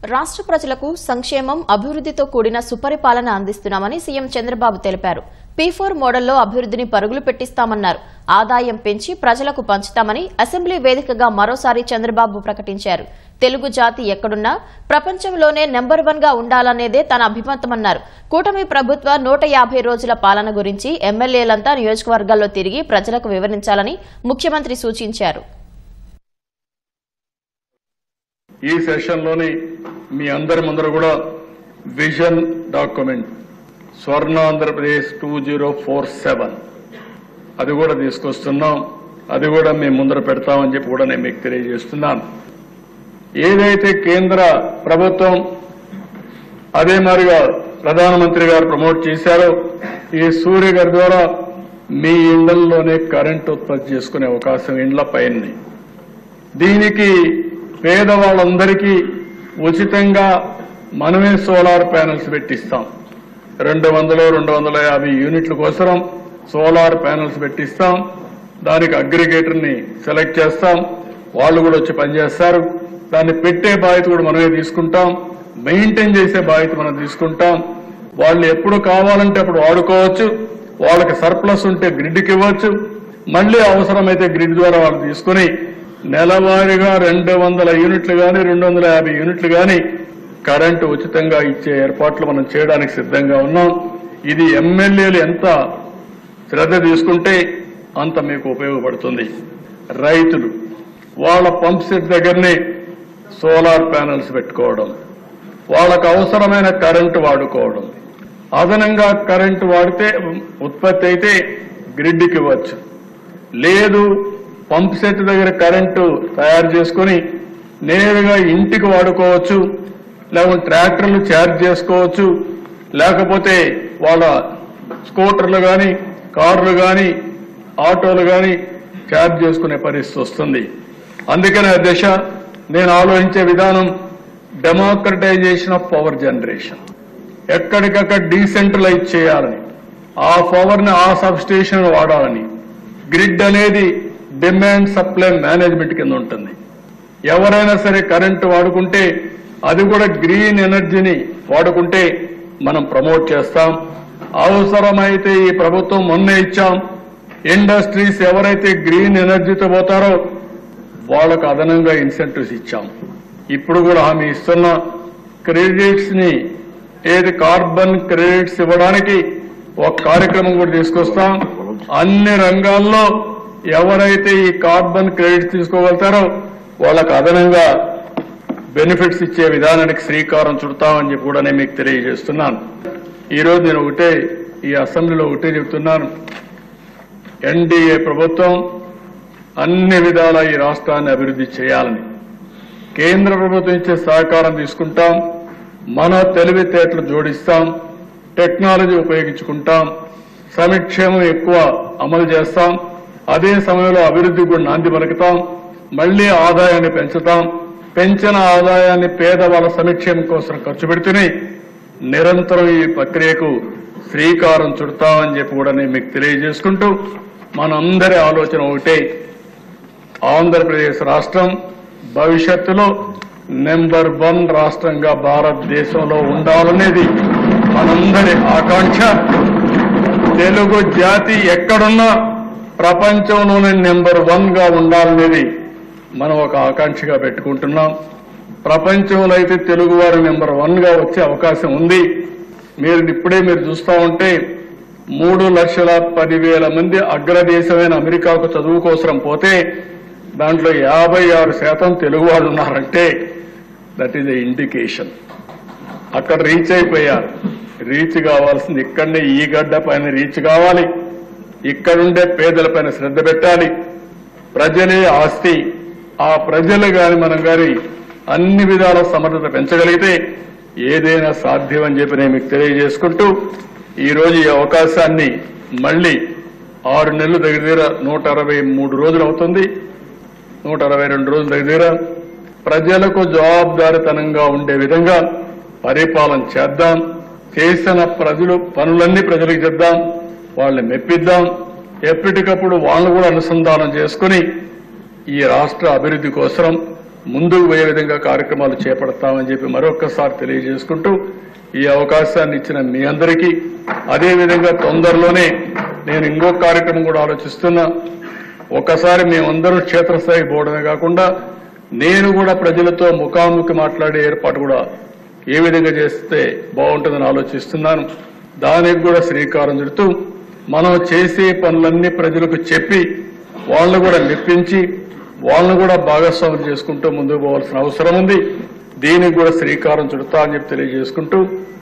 రాష్ట్ర ప్రజలకు సంక్షేమం అభివృద్ధితో కూడిన సుపరిపాలన అందిస్తున్నామని సీఎం చంద్రబాబు తెలిపారు. P4 మోడల్లో అభివృద్ధిని పరుగులు పెట్టిస్తామన్నారు. ఆదాయం పెంచి ప్రజలకు పంచుతామని అసెంబ్లీ వేదికగా మరోసారి చంద్రబాబు ప్రకటించారు. తెలుగు జాతి ఎక్కడున్నా ప్రపంచంలోనే నెంబర్ 1 గా ఉండాలనేదే తన అభిమతమన్నారు. కూటమి ప్రభుత్వ 150 రోజుల పాలన గురించి ఎమ్మెల్యేలంతా నియోజకవర్గాల్లో తిరిగి ప్రజలకు వివరించాలని ముఖ్యమంత్రి సూచించారు. ఈ సెషన్లోని మీ అందరి ముందర కూడా విజన్ డాక్యుమెంట్ స్వర్ణాంధ్రప్రదేశ్ 2047 అది కూడా తీసుకొస్తున్నాం. అది కూడా మేము ముందర పెడతామని చెప్పి కూడా నేను మీకు తెలియజేస్తున్నాను. ఏదైతే కేంద్ర ప్రభుత్వం అదే మాదిరిగా ప్రధానమంత్రి గారు ప్రమోట్ చేశారో ఈ సూర్య గారి ద్వారా మీ ఇళ్లలోనే కరెంటు ఉత్పత్తి చేసుకునే అవకాశం ఇండ్ల పైన దీనికి పేదవాళ్ళందరికీ ఉచితంగా మనమే సోలార్ ప్యానెల్స్ పెట్టిస్తాం. 200-250 యూనిట్ల కోసం సోలార్ ప్యానెల్స్ పెట్టిస్తాం. దానికి అగ్రిగేటర్ని సెలెక్ట్ చేస్తాం. వాళ్ళు కూడా వచ్చి పనిచేస్తారు. దాన్ని పెట్టే బాధ్యత కూడా మనమే తీసుకుంటాం. మెయింటైన్ చేసే బాధ్యత మనం తీసుకుంటాం. వాళ్ళు ఎప్పుడు కావాలంటే అప్పుడు వాడుకోవచ్చు. వాళ్ళకి సర్ప్లస్ ఉంటే గ్రిడ్కి ఇవ్వచ్చు. మళ్లీ అవసరమైతే గ్రిడ్ ద్వారా వాళ్ళు తీసుకుని నెలవారీగా 200 యూనిట్లు కానీ 250 యూనిట్లు కానీ కరెంటు ఉచితంగా ఇచ్చే ఏర్పాట్లు మనం చేయడానికి సిద్ధంగా ఉన్నాం. ఇది ఎమ్మెల్యేలు ఎంత శ్రద్ధ తీసుకుంటే అంత మీకు ఉపయోగపడుతుంది. రైతులు వాళ్ళ పంప్ సెట్ దగ్గరనే సోలార్ ప్యానెల్స్ పెట్టుకోవడం, వాళ్ళకు అవసరమైన కరెంటు వాడుకోవడం, అదనంగా కరెంటు వాడితే ఉత్పత్తి అయితే గ్రిడ్కి ఇవ్వచ్చు. లేదు పంప్ సెట్ దగ్గర కరెంటు తయారు చేసుకుని నేరుగా ఇంటికి వాడుకోవచ్చు. లేకపోతే ట్రాక్టర్లు ఛార్జ్ చేసుకోవచ్చు. లేకపోతే వాళ్ళ స్కూటర్లు కానీ కార్లు కానీ ఆటోలు కానీ ఛార్జ్ చేసుకునే పరిస్థితి వస్తుంది. అందుకనే దశ నేను ఆలోచించే విధానం డెమోక్రటైజేషన్ ఆఫ్ పవర్ జనరేషన్. ఎక్కడికక్కడ డీసెంట్రలైజ్ చేయాలని, ఆ పవర్ని ఆ సబ్ స్టేషన్ వాడాలని. గ్రిడ్ అనేది డిమాండ్ సప్లై మేనేజ్మెంట్ కింద ఉంటుంది. ఎవరైనా సరే కరెంటు వాడుకుంటే అది కూడా గ్రీన్ ఎనర్జీని వాడుకుంటే మనం ప్రమోట్ చేస్తాం. అవసరమైతే ఈ ప్రభుత్వం మొన్నే ఇచ్చాం. ఇండస్ట్రీస్ ఎవరైతే గ్రీన్ ఎనర్జీతో పోతారో వాళ్ళకు అదనంగా ఇన్సెంటివ్స్ ఇచ్చాం. ఇప్పుడు కూడా హామీ ఇస్తున్న క్రెడిట్స్ ని ఏది కార్బన్ క్రెడిట్స్ ఇవ్వడానికి ఒక కార్యక్రమం కూడా తీసుకొస్తాం. అన్ని రంగాల్లో ఎవరైతే ఈ కార్బన్ క్రెడిట్స్ తీసుకోగలుగుతారో వాళ్ళకు అదనంగా బెనిఫిట్స్ ఇచ్చే విధానానికి శ్రీకారం చుడతామని చెప్పి కూడా నేను మీకు తెలియజేస్తున్నాను. ఈరోజు నేను ఈ అసెంబ్లీలో ఒకటే చెప్తున్నాను. ఎన్డీఏ ప్రభుత్వం అన్ని విధాలా ఈ రాష్ట్రాన్ని అభివృద్ధి చేయాలని కేంద్ర ప్రభుత్వం ఇచ్చే సహకారం తీసుకుంటాం. మన తెలివితేటలు జోడిస్తాం. టెక్నాలజీ ఉపయోగించుకుంటాం. సంక్షేమం ఎక్కువ అమలు చేస్తాం. అదే సమయంలో అభివృద్ధికి కూడా నాంది పలుకుతాం. మళ్లీ ఆదాయాన్ని పెంచుతాం. పెంచిన ఆదాయాన్ని పేదవాళ్ళ సంక్షేమం కోసం ఖర్చు పెడుతూనే నిరంతరం ఈ ప్రక్రియకు శ్రీకారం చుడతామని చెప్పి కూడా నేను మీకు తెలియజేసుకుంటూ మనందరి ఆలోచన ఒకటే, ఆంధ్రప్రదేశ్ రాష్ట్రం భవిష్యత్తులో నెంబర్ 1 రాష్ట్రంగా భారతదేశంలో ఉండాలనేది మనందరి ఆకాంక్ష. తెలుగు జాతి ఎక్కడున్నా ప్రపంచంలోనే నెంబర్ 1 గా ఉండాలనేది మనం ఒక ఆకాంక్షగా పెట్టుకుంటున్నాం. ప్రపంచంలో అయితే తెలుగువారు నెంబర్ 1 గా వచ్చే అవకాశం ఉంది. ఇప్పుడే మీరు చూస్తూ ఉంటే 3,10,000 మంది అగ్రదేశమైన అమెరికాకు చదువు కోసం పోతే దాంట్లో 56% తెలుగు వాళ్ళు ఉన్నారంటే దట్ ఈజ్ ఎ ఇండికేషన్. అక్కడ రీచ్ అయిపోయారు. రీచ్ కావాల్సింది ఇక్కడనే ఈ గడ్డ పైన రీచ్ కావాలి. ఇక్కడుండే పేదలపైన శ్రద్ధ పెట్టాలి. ప్రజలే ఆస్తి. ఆ ప్రజలు గాని మనం గాని అన్ని విధాల సమర్థత పెంచగలిగితే ఏదైనా సాధ్యమని చెప్పి నేను మీకు తెలియజేసుకుంటూ ఈరోజు ఈ అవకాశాన్ని మళ్లీ 6 నెలలు దగ్గర 163 రోజులు అవుతుంది. 162 రోజుల దగ్గర ప్రజలకు జవాబుదారీతనంగా ఉండే విధంగా పరిపాలన చేద్దాం. చేసిన పనులన్నీ ప్రజలకు చేద్దాం. వాళ్ళని మెప్పిద్దాం. ఎప్పటికప్పుడు వాళ్ళు కూడా అనుసంధానం చేసుకుని ఈ రాష్ట్ర అభివృద్ధి కోసం ముందుకు పోయే విధంగా కార్యక్రమాలు చేపడతామని చెప్పి మరొక్కసారి తెలియజేసుకుంటూ ఈ అవకాశాన్ని ఇచ్చిన మీ అందరికీ, అదేవిధంగా తొందరలోనే నేను ఇంకొక కార్యక్రమం కూడా ఆలోచిస్తున్నా. ఒక్కసారి మేమందరం క్షేత్రస్థాయికి పోవడమే కాకుండా నేను కూడా ప్రజలతో ముఖాముఖి మాట్లాడే ఏర్పాటు కూడా ఏ విధంగా చేస్తే బాగుంటుందని ఆలోచిస్తున్నాను. దానికి కూడా శ్రీకారం చుడుతూ మనం చేసే పనులన్నీ ప్రజలకు చెప్పి వాళ్ళను కూడా మెప్పించి వాళ్ళను కూడా భాగస్వామ్యం చేసుకుంటూ ముందుకు పోవాల్సిన అవసరం ఉంది. దీనికి కూడా శ్రీకారం చుడతా అని చెప్పి తెలియజేసుకుంటూ